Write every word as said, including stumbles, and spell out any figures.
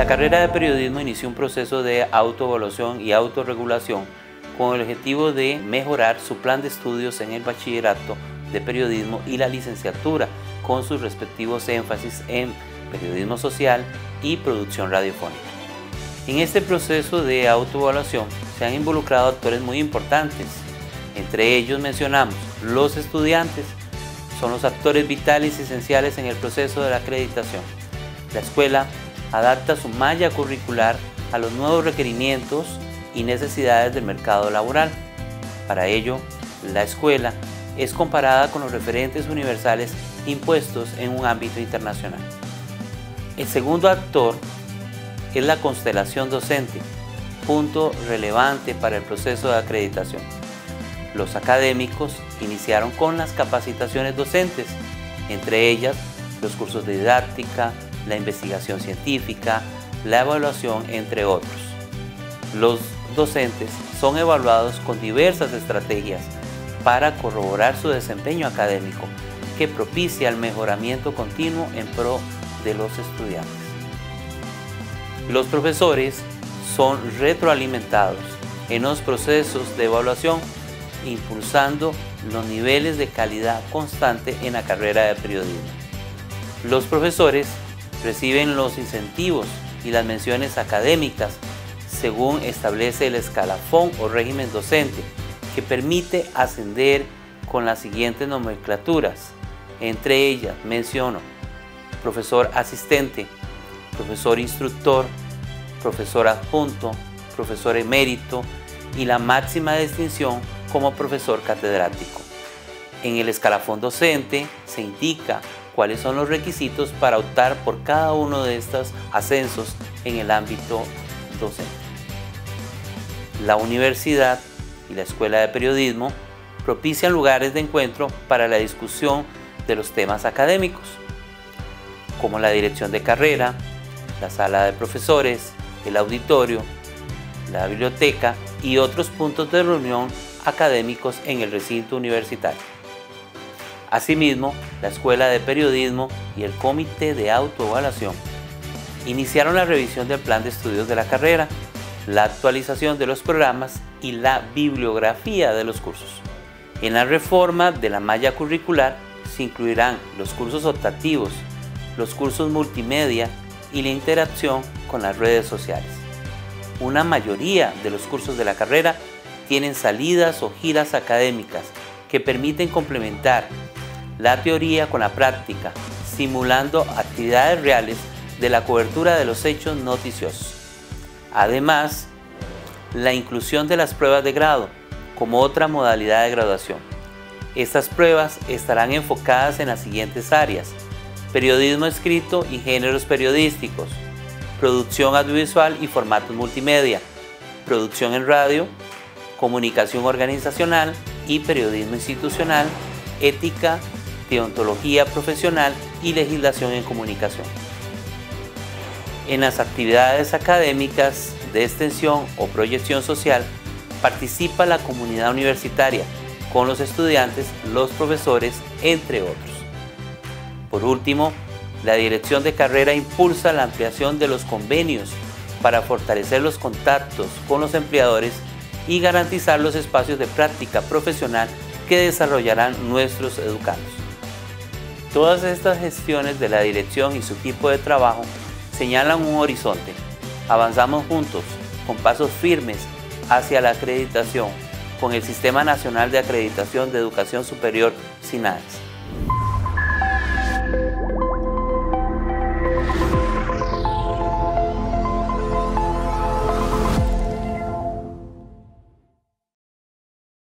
La carrera de periodismo inició un proceso de autoevaluación y autorregulación con el objetivo de mejorar su plan de estudios en el bachillerato de periodismo y la licenciatura, con sus respectivos énfasis en periodismo social y producción radiofónica. En este proceso de autoevaluación se han involucrado actores muy importantes. Entre ellos mencionamos los estudiantes, son los actores vitales y esenciales en el proceso de la acreditación. La escuela adapta su malla curricular a los nuevos requerimientos y necesidades del mercado laboral. Para ello, la escuela es comparada con los referentes universales impuestos en un ámbito internacional. El segundo actor es la constelación docente, punto relevante para el proceso de acreditación. Los académicos iniciaron con las capacitaciones docentes, entre ellas los cursos de didáctica, la investigación científica, la evaluación, entre otros. Los docentes son evaluados con diversas estrategias para corroborar su desempeño académico, que propicia el mejoramiento continuo en pro de los estudiantes. Los profesores son retroalimentados en los procesos de evaluación, impulsando los niveles de calidad constante en la carrera de periodismo. Los profesores reciben los incentivos y las menciones académicas según establece el escalafón o régimen docente, que permite ascender con las siguientes nomenclaturas. Entre ellas menciono profesor asistente, profesor instructor, profesor adjunto, profesor emérito y la máxima distinción como profesor catedrático. En el escalafón docente se indica cuáles son los requisitos para optar por cada uno de estos ascensos en el ámbito docente. La universidad y la escuela de periodismo propician lugares de encuentro para la discusión de los temas académicos, como la dirección de carrera, la sala de profesores, el auditorio, la biblioteca y otros puntos de reunión académicos en el recinto universitario. Asimismo, la Escuela de Periodismo y el Comité de Autoevaluación iniciaron la revisión del plan de estudios de la carrera, la actualización de los programas y la bibliografía de los cursos. En la reforma de la malla curricular se incluirán los cursos optativos, los cursos multimedia y la interacción con las redes sociales. Una mayoría de los cursos de la carrera tienen salidas o giras académicas que permiten complementar la teoría con la práctica, simulando actividades reales de la cobertura de los hechos noticiosos. Además, la inclusión de las pruebas de grado como otra modalidad de graduación. Estas pruebas estarán enfocadas en las siguientes áreas: periodismo escrito y géneros periodísticos, producción audiovisual y formatos multimedia, producción en radio, comunicación organizacional y periodismo institucional, ética, deontología profesional y legislación en comunicación. En las actividades académicas de extensión o proyección social participa la comunidad universitaria con los estudiantes, los profesores, entre otros. Por último, la dirección de carrera impulsa la ampliación de los convenios para fortalecer los contactos con los empleadores y garantizar los espacios de práctica profesional que desarrollarán nuestros educandos. Todas estas gestiones de la dirección y su equipo de trabajo señalan un horizonte. Avanzamos juntos, con pasos firmes, hacia la acreditación, con el Sistema Nacional de Acreditación de Educación Superior, SINAES.